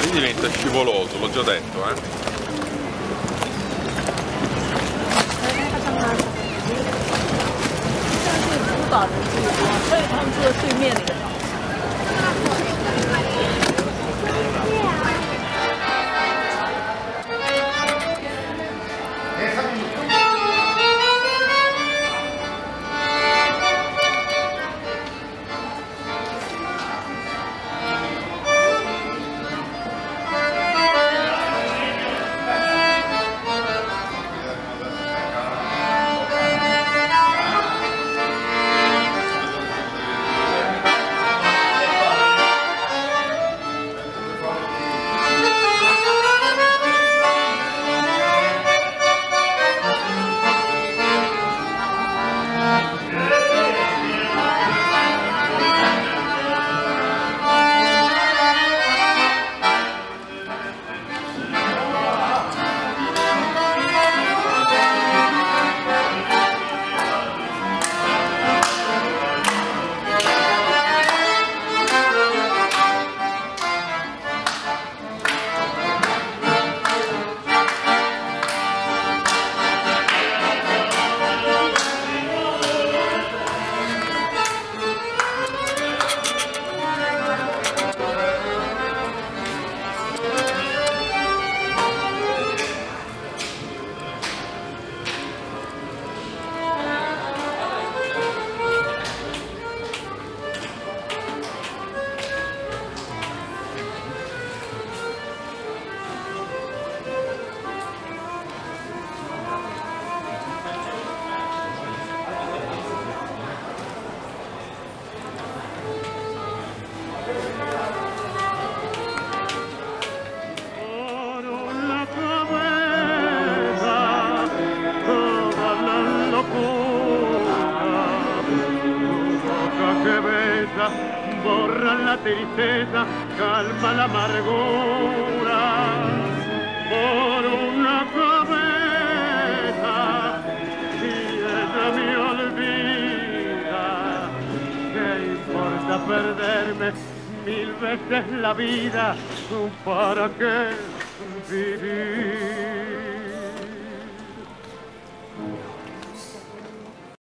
Lì diventa scivoloso, l'ho già detto, Borra la tristeza, calma la amargura por una cabeza. Si ella me olvida, ¿qué importa perderme 1000 veces la vida? ¿Para qué vivir?